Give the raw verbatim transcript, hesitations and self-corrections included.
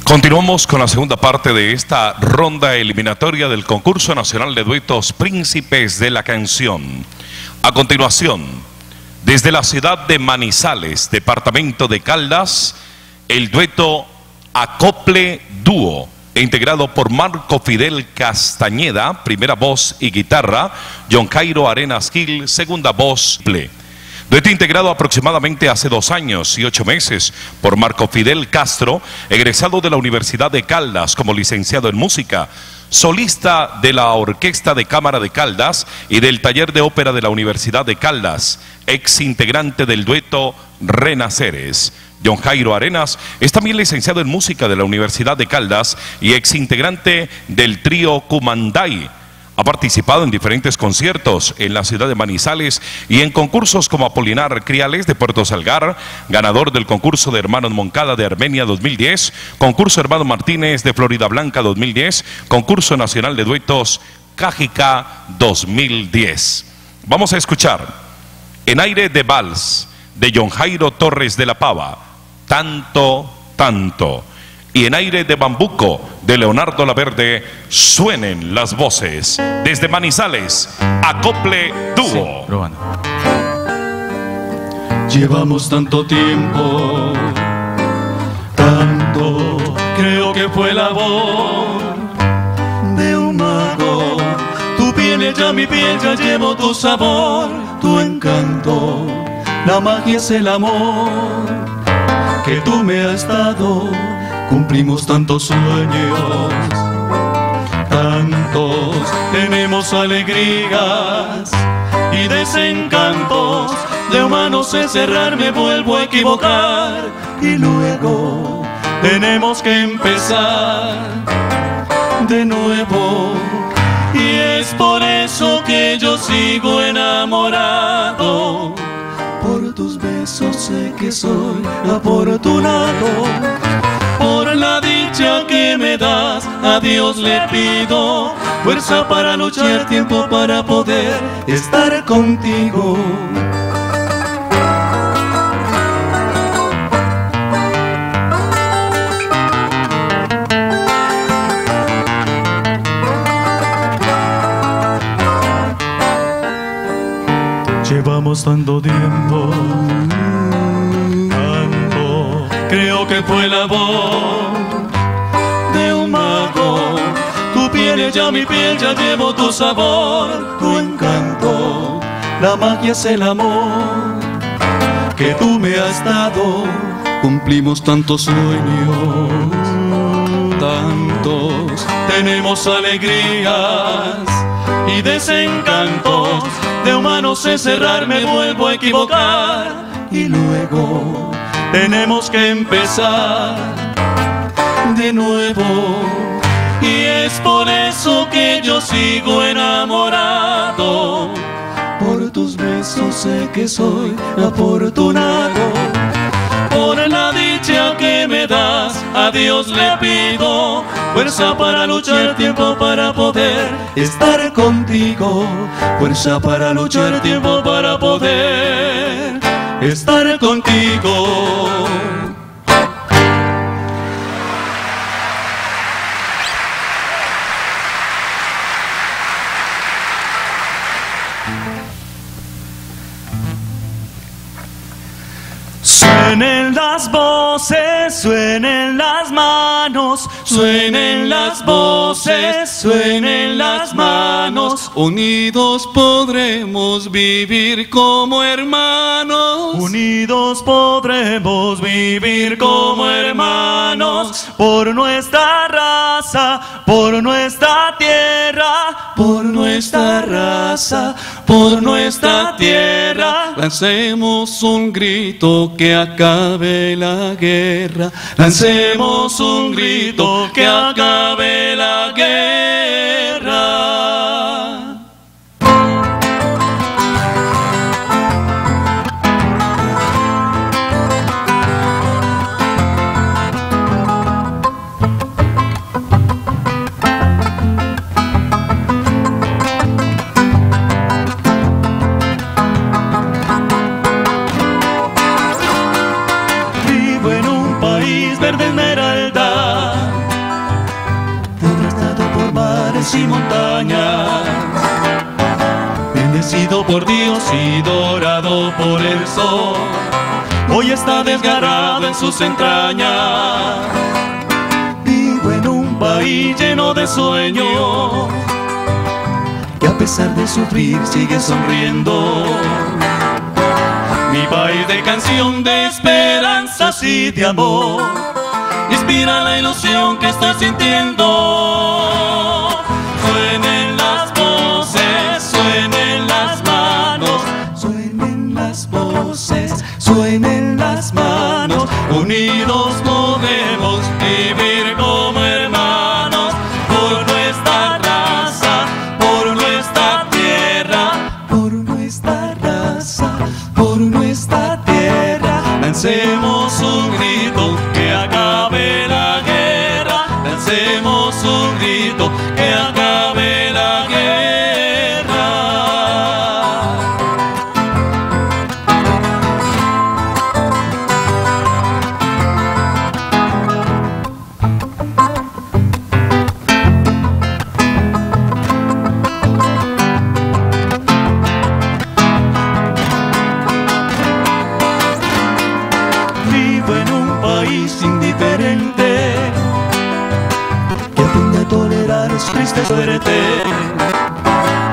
Continuamos con la segunda parte de esta ronda eliminatoria del Concurso Nacional de Duetos Príncipes de la Canción. A continuación, desde la ciudad de Manizales, departamento de Caldas, el dueto Acople Dúo, integrado por Marco Fidel Castañeda, primera voz y guitarra, John Jairo Arenas Gil, segunda voz, ple. Dueto integrado aproximadamente hace dos años y ocho meses por Marco Fidel Castro, egresado de la Universidad de Caldas como licenciado en música, solista de la Orquesta de Cámara de Caldas y del Taller de Ópera de la Universidad de Caldas, ex integrante del dueto Renaceres. John Jairo Arenas es también licenciado en música de la Universidad de Caldas y ex integrante del trío Cumanday. Ha participado en diferentes conciertos en la ciudad de Manizales y en concursos como Apolinar Criales de Puerto Salgar, ganador del concurso de Hermanos Moncada de Armenia dos mil diez, concurso Hermano Martínez de Florida Blanca dos mil diez, concurso nacional de duetos Cajica dos mil diez. Vamos a escuchar En aire de vals de John Jairo Torres de la Pava, Tanto, Tanto. Y En aire de bambuco de Leonardo Laverde, Suenen las voces. Desde Manizales, Acople Dúo. Sí, llevamos tanto tiempo, tanto, creo que fue la voz de un mago. Tu piel es ya mi piel, ya llevo tu sabor, tu encanto. La magia es el amor que tú me has dado. Cumplimos tantos sueños, tantos, tenemos alegrías y desencantos. De humanos encerrar me vuelvo a equivocar y luego tenemos que empezar de nuevo. Y es por eso que yo sigo enamorado. Por tus besos sé que soy afortunado. Por la dicha que me das, a Dios le pido fuerza para luchar, tiempo para poder estar contigo. Llevamos tanto tiempo, tanto, creo que fue la voz de un mago. Tu piel es ya mi piel, ya llevo tu sabor, tu encanto. La magia es el amor que tú me has dado. Cumplimos tantos sueños, tantos, tenemos alegrías y desencantos. De humanos encerrar me vuelvo a equivocar y luego tenemos que empezar de nuevo. Y es por eso que yo sigo enamorado. Por tus besos sé que soy afortunado. Por la dicha que me das, a Dios le pido fuerza para luchar, tiempo para poder estar contigo. Fuerza para luchar, tiempo para poder estar contigo. Suenen las voces, suenen las manos, suenen las voces, suenen las manos. Unidos podremos vivir como hermanos. Unidos podremos vivir como hermanos. Por nuestra raza, por nuestra tierra, por nuestra raza, por nuestra tierra. Lancemos un grito que acabe la guerra. Lancemos un grito que acabe la guerra. Verde esmeralda, ríos y montañas. Bendecido por Dios y dorado por el sol, hoy está desgarrado en sus entrañas. Vivo en un país lleno de sueños, que a pesar de sufrir sigue sonriendo. Mi país de canción, de esperanzas y de amor, inspira la ilusión que estoy sintiendo. Suenen las voces, suenen las manos, suenen las voces, suenen las manos. Unidos podemos vivir como hermanos, por nuestra raza, por nuestra tierra, por nuestra raza, por nuestra tierra. Lancemos un grito que acabe la guerra, lancemos un grito que acabe la guerra. Vivo en un país indiferente, que aprende a tolerar su triste suerte.